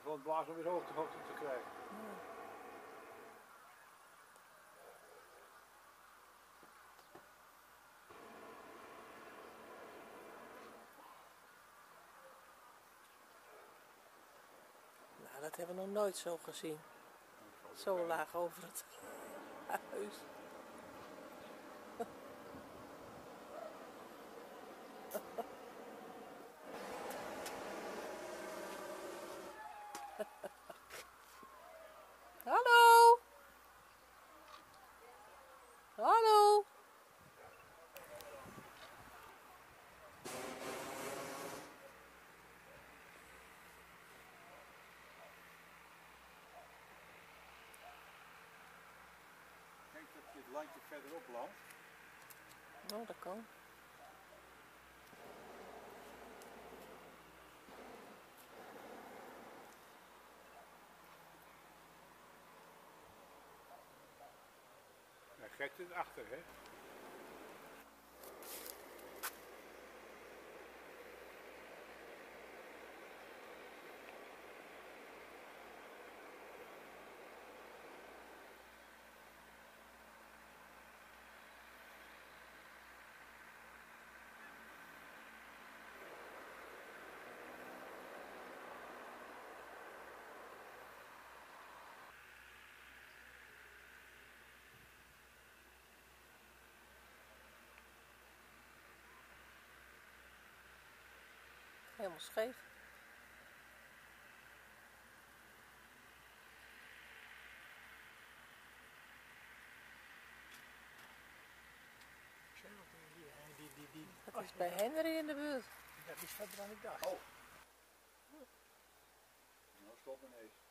gewoon het blazen om weer hoogte te krijgen. Ja. Nou, dat hebben we nog nooit zo gezien. Zo laag over het huis. Hallo? Hallo? Ik denk dat je het landje verderop landt. Oh, dat kan. Ja, gek zit achter, hè? Helemaal scheef. Dat is bij Henry in de buurt. Dat is verder dan ik dacht. Oh. Nou, stop ineens.